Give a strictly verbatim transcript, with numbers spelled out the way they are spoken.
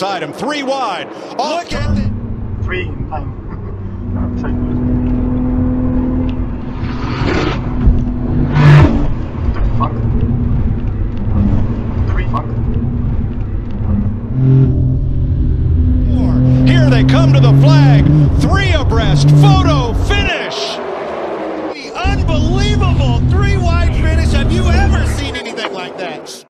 beside him. Three wide. Off Look at it. Three in time. Fuck. Three fuck. Here they come to the flag. Three abreast. Photo finish. Unbelievable three wide finish. Have you ever seen anything like that?